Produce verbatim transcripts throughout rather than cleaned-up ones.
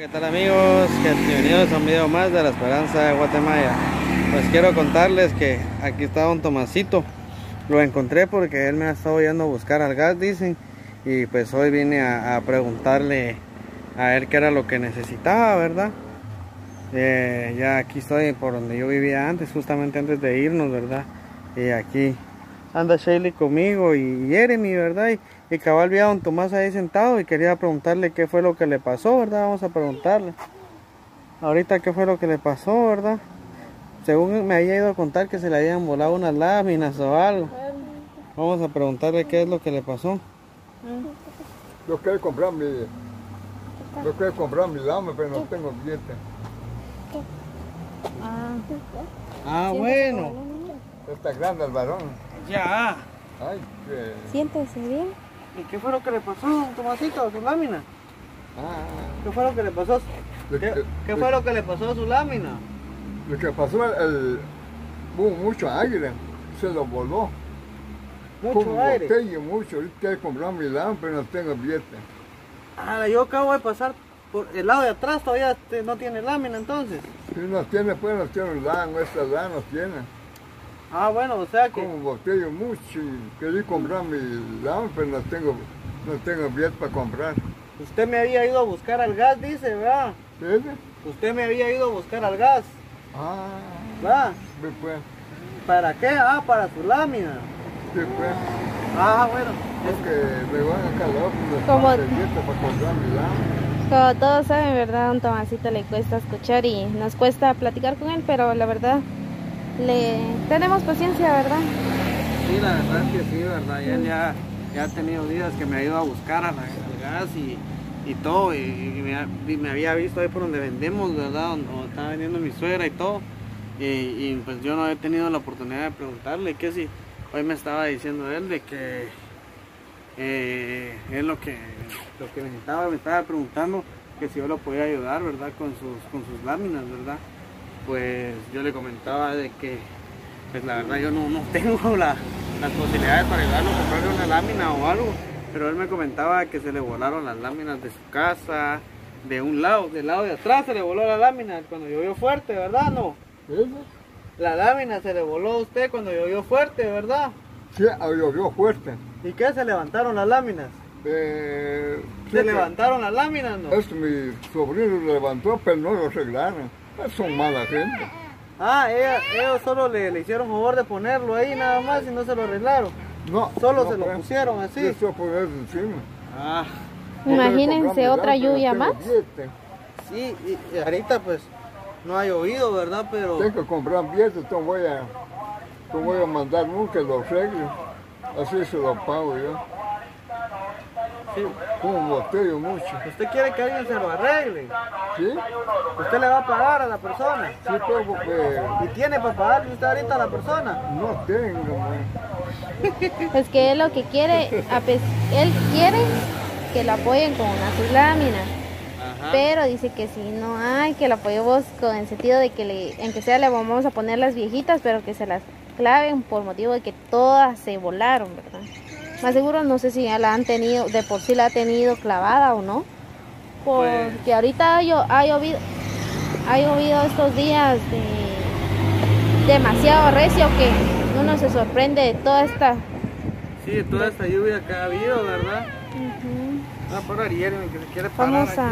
tal amigos? Bienvenidos a un video más de La Esperanza de Guatemala. Pues quiero contarles que aquí está don Tomasito. Lo encontré porque él me ha estado yendo a buscar al gas, dicen. Y pues hoy vine a, a preguntarle a ver qué era lo que necesitaba, ¿verdad? Eh, ya aquí estoy por donde yo vivía antes, justamente antes de irnos, ¿verdad? Y aquí anda Shelly conmigo y Jeremy, ¿verdad? Y, y cabal vi a don Tomás ahí sentado y quería preguntarle qué fue lo que le pasó, ¿verdad? Vamos a preguntarle ahorita qué fue lo que le pasó, ¿verdad? Según me había ido a contar que se le habían volado unas láminas o algo. Vamos a preguntarle qué es lo que le pasó. Yo quiero comprar mi, yo quiero comprar mi lámina, pero no tengo billete. Ah, Ah, bueno. Está grande el varón. Ya. Ay, que... siéntese bien. ¿Y qué fue lo que le pasó, don Tomasito, a su lámina? Ah, ¿Qué fue lo que le pasó? lo ¿Qué, que- qué lo- fue lo que le pasó a su lámina? Lo que pasó, el, hubo mucho aire, se lo voló. Mucho Como aire. botella, mucho. Yo quiero comprar mi lámina, pero no tengo billete. Ah, yo acabo de pasar por el lado de atrás, todavía te- no tiene lámina entonces. Si no tiene, pues no tiene lámina, esta lámina no tiene. Ah, bueno, o sea que... Como botella mucho y quería comprar mi lámina, pero no tengo, no tengo billete para comprar. Usted me había ido a buscar al gas, dice, ¿verdad? ¿Sí? Usted me había ido a buscar al gas, Ah, ¿verdad? sí, pues, ¿Para qué? Ah, para su lámina. sí, pues. Ah, bueno. Es que me van a calar Como- una billete para comprar mi lámina. Como todos saben, ¿verdad? A don Tomasito le cuesta escuchar y nos cuesta platicar con él, pero la verdad, le tenemos paciencia, ¿verdad? Sí, la verdad es que sí, ¿verdad? Y él ya, ya ha tenido días que me ha ido a buscar a la- al gas y, y todo. Y, y me, ha- y me había visto ahí por donde vendemos, ¿verdad? Donde, donde estaba vendiendo mi suegra y todo. Y, y pues yo no he tenido la oportunidad de preguntarle que si hoy me estaba diciendo él de que eh, es lo que, lo que necesitaba, me estaba preguntando que si yo lo podía ayudar, ¿verdad? Con sus, con sus láminas, ¿verdad? Pues yo le comentaba de que pues la verdad yo no, no tengo la, las posibilidades para ayudarlo a comprarle una lámina o algo, pero él me comentaba que se le volaron las láminas de su casa, de un lado, del lado de atrás se le voló la lámina cuando llovió fuerte, ¿verdad? No, ¿Sí? la lámina se le voló a usted cuando llovió fuerte, ¿verdad? Sí, llovió fuerte. ¿Y qué? ¿Se levantaron las láminas? Eh, sí ¿Se que- levantaron las láminas, no? Es que mi sobrino lo levantó, pero no lo arreglaron. Son mala gente. Ah, ella- ellos solo le, le hicieron favor de ponerlo ahí nada más y no se lo arreglaron. No, Solo no, se lo pues, pusieron así. Yo estoy poniendo encima. Ah, Imagínense otra lluvia más. sí, y, y ahorita pues no ha llovido, ¿verdad? Pero... Tengo que comprar billetes, entonces voy a, entonces voy a mandar uno que lo arregle. Así se lo pago yo. Sí. Como botello mucho. ¿Usted quiere que alguien se lo arregle? ¿Sí? ¿Usted le va a pagar a la persona? Sí, pues porque ¿Y tiene para pagarle usted ahorita a la persona? no tengo, man. Es que él lo que quiere, a pes- él quiere que lo apoyen con una sus láminas, Ajá. pero dice que si no hay, que lo apoyemos con el sentido de que le, en que sea le vamos a poner las viejitas, pero que se las claven por motivo de que todas se volaron, ¿verdad? Más seguro no sé si ya la han tenido, de por sí la ha tenido clavada o no, porque Pues- ahorita ha, llo- ha llovido, ha llovido estos días de demasiado recio que uno se sorprende de toda esta... Sí, de toda esta lluvia que ha habido, ¿verdad? Ujú. Va a parar Jeremy que se quiere parar Vamos aquí. a...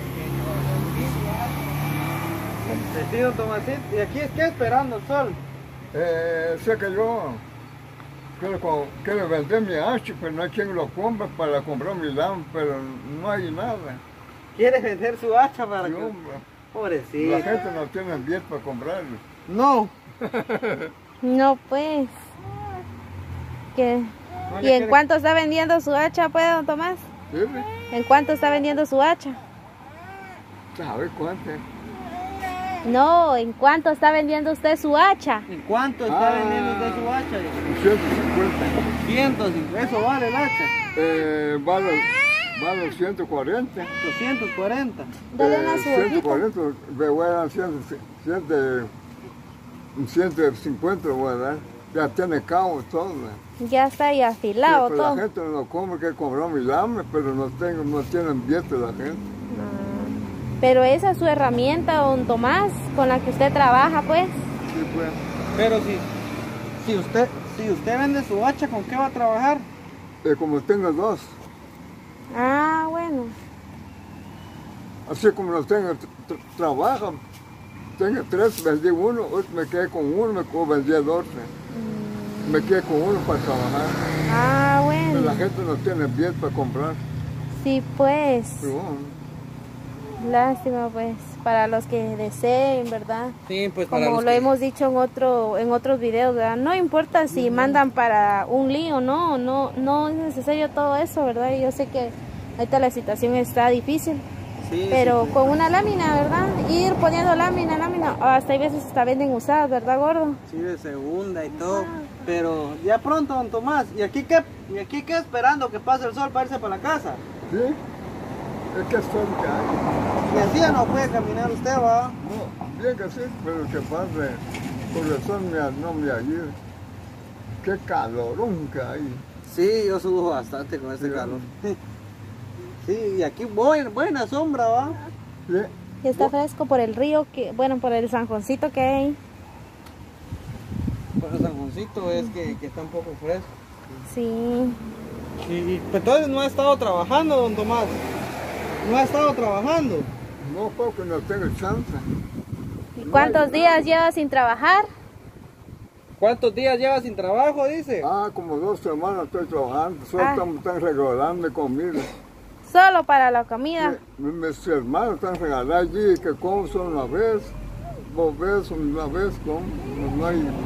Sí, don Tomasito. ¿Y aquí es que esperando el sol? Eh, sé que yo quiero, co- quiero vender mi hacha, pero no hay quien lo compre para comprar mi lámpara, pero no hay nada. ¿Quiere vender su hacha para Sí, que...? hombre. Pobrecito. La gente no tiene billete para comprarlo. No. No, pues... ¿Qué? No ¿Y le en quiere- cuánto está vendiendo su hacha, pues, don Tomás? ¿Sí? ¿En cuánto está vendiendo su hacha? ¿Sabe cuánto? No, ¿en cuánto está vendiendo usted su hacha? ¿En cuánto está Ah. vendiendo usted su hacha? ciento cincuenta. ciento cincuenta. Eso vale el hacha. Eh, vale, vale ciento cuarenta. doscientos cuarenta. Dale una Eh, su ciento hojita. cuarenta, me voy a dar ciento, ciento, ciento cincuenta, le voy a dar. Ya tiene cabo y todo. ¿no? Ya está ahí afilado Sí, pero todo. la gente no come, que comprar mi lámina, pero no, tengo, no tienen billete la gente. Ah, Pero esa es su herramienta, don Tomás, con la que usted trabaja, pues. Sí, pues. Pero si, si usted, si usted vende su hacha, ¿con qué va a trabajar? Eh, como tengo dos, Ah, bueno. así como los tengo, tra- trabajo. Tengo tres, vendí uno, hoy me quedé con uno, me quedé, vendí doce. Mm. Me quedé con uno para trabajar. Ah, Pero la bueno. gente no tiene bien para comprar. Sí, pues. Pero bueno, Lástima, pues, para los que deseen, ¿verdad? Sí, pues para Como los lo que- hemos dicho en otro en otros videos, ¿verdad? No importa si mandan para un lío, no, no, no es necesario todo eso, ¿verdad? Yo sé que ahorita la situación está difícil, Sí, pero sí, pues. con una lámina, ¿verdad? Ir poniendo lámina, lámina, hasta hay veces hasta venden usadas, ¿verdad, gordo? Sí, de segunda y todo. Pero ya pronto, don Tomás. ¿Y aquí qué, y aquí qué esperando que pase el sol para irse para la casa? ¿sí? Es que son que hay. Y así ya no puede caminar usted, va. No, bien que sí, pero que pase, por el sol me, no me ayuda. Qué calorón que hay. Sí, yo subo bastante con ese Sí. calor. Sí, y aquí buena, buena sombra, va. ¿Sí? Y está fresco por el río, que bueno, por el zanjoncito que hay ahí. Pero San Juancito es que, que está un poco fresco. Sí. Y, y pues, entonces no ha estado trabajando, don Tomás. No ha estado trabajando. No, porque no tengo chance. ¿Y cuántos días lleva sin trabajar? ¿Cuántos días lleva sin trabajo, dice? Ah, como dos semanas estoy trabajando, solo Ah. están, están regalando comida. Solo para la comida. Sí, mis hermanos están regalando allí, que como son una vez, dos veces, una vez, como, no, no hay.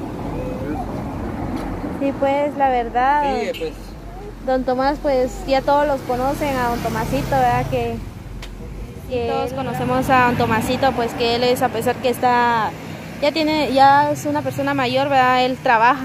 Sí, pues la verdad. Sí, pues. Don Tomás, pues ya todos los conocen a don Tomasito, ¿verdad? Que, que todos conocemos a don Tomasito, pues que él es, a pesar que está, ya tiene, ya es una persona mayor, ¿verdad? Él trabaja.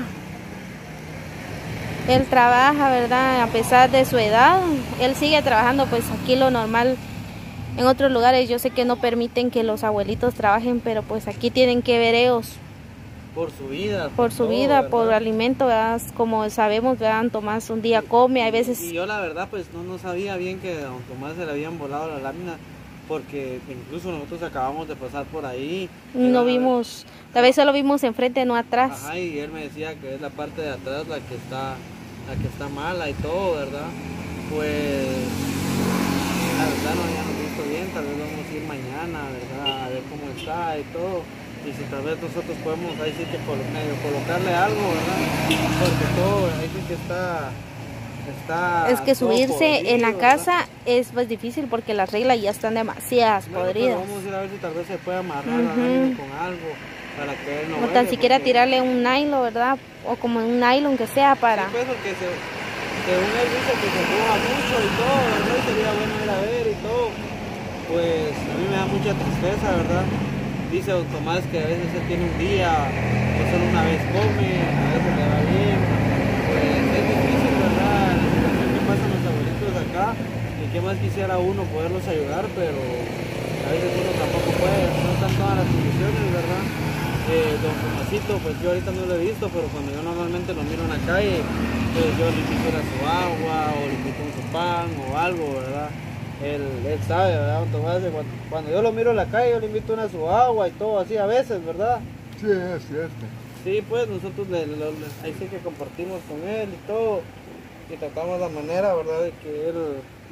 Él trabaja, ¿verdad? A pesar de su edad, él sigue trabajando, pues aquí lo normal. En otros lugares yo sé que no permiten que los abuelitos trabajen, pero pues aquí tienen que ver ellos Por su vida. por su todo, vida, ¿verdad? por alimento, ¿verdad? Como sabemos, ¿verdad? Don Tomás un día come, hay veces... Y yo la verdad pues no, no sabía bien que a don Tomás se le habían volado la lámina, porque incluso nosotros acabamos de pasar por ahí. Y no Era- vimos, tal vez solo vimos enfrente, no atrás. Ajá, y él me decía que es la parte de atrás la que está, la que está mala y todo, ¿verdad? Pues la verdad no habíamos visto bien, tal vez vamos a ir mañana, ¿verdad? A ver cómo está y todo. Y si tal vez nosotros podemos ahí sí que colo- medio colocarle algo, ¿verdad? Porque todo ahí sí que está... está Es que todo subirse en la podrido, casa es más difícil porque las reglas ya están demasiadas ¿verdad? Bueno, podridas. pero vamos a ir a ver si tal vez se puede amarrar la Ujú. lámina con algo para que él no O tan vuele, siquiera porque- tirarle un nylon, ¿verdad? O como un nylon que sea para... Sí, pues porque se, según él dice que se moja mucho y todo, ¿verdad? Y sería bueno ir a ver y todo. Pues a mí me da mucha tristeza, ¿verdad? Dice don Tomás que a veces él tiene un día, que solo una vez come, a veces le va bien. Pues es difícil, ¿verdad? La situación que pasan los abuelitos acá. Y qué más quisiera uno poderlos ayudar, pero a veces uno tampoco puede, no están todas las condiciones, ¿verdad? Eh, don Tomasito, pues yo ahorita no lo he visto, pero cuando yo normalmente lo miro en la calle, pues yo le invito a su agua, o le invito un su pan, o algo, ¿verdad? Él, él sabe, ¿verdad? Don Tomás, cuando, cuando yo lo miro en la calle, yo le invito una su agua y todo así a veces, ¿verdad? Sí, es cierto. Sí, pues nosotros le, le- le- ahí sí que compartimos con él y todo, y tratamos la manera, ¿verdad? De que él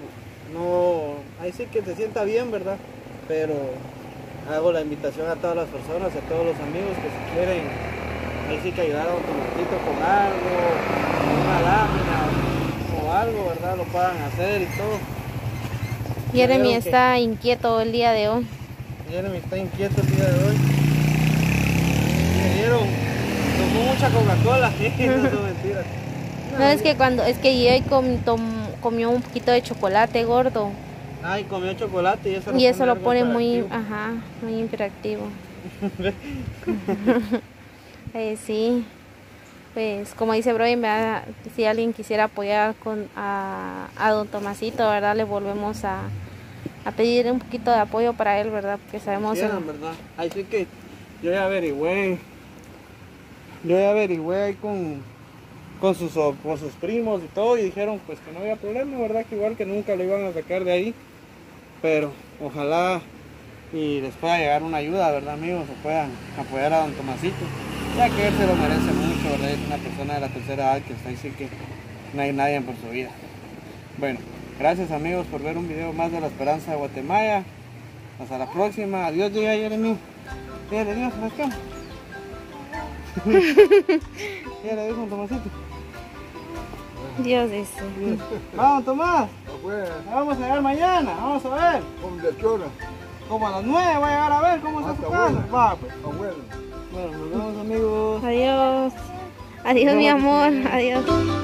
no, ahí sí que se sienta bien, ¿verdad? Pero hago la invitación a todas las personas, a todos los amigos que si quieren, ahí sí que ayudar a don Tomasito con algo, con una lámina o algo, ¿verdad? Lo puedan hacer y todo. Jeremy Vieron que- está inquieto el día de hoy. Jeremy está inquieto el día de hoy. Me dieron, tomó mucha Coca-Cola, no son mentiras. No, es que cuando, es que Jay com- tom- comió un poquito de chocolate gordo Ay, comió chocolate y eso lo y eso lo algo pone muy, hiperactivo. ajá, muy hiperactivo. Eh, sí, pues como dice Brian, ¿verdad? Si alguien quisiera apoyar con, a, a don Tomasito, ¿verdad? Le volvemos a, a pedir un poquito de apoyo para él, ¿verdad? Porque sabemos... Quisieran, ¿verdad? Así que yo ya averigüé, yo ya averigüé ahí con, con, sus, con sus primos y todo y dijeron pues que no había problema, ¿verdad? Que igual que nunca lo iban a sacar de ahí, pero ojalá y les pueda llegar una ayuda, ¿verdad, amigos? O puedan apoyar a don Tomasito, ya que él se lo merece mucho, ¿verdad? Es una persona de la tercera edad que está ahí, sí que no hay nadie por su vida. Bueno, gracias, amigos, por ver un video más de La Esperanza de Guatemala. Hasta la próxima. Adiós, diga Jeremy. Dígale, Dios, ¿sabes qué? Dígale, Dios, don Tomasito. Dios dice. Vamos, Tomás. Pues, Vamos a llegar mañana. Vamos a ver. ¿cómo de qué hora? Como a las nueve voy a llegar a ver cómo está Ah, su está casa. bueno. Va, pues. Abuelo. Bueno, nos vemos, amigos. Adiós. Adiós, mi amor. Adiós.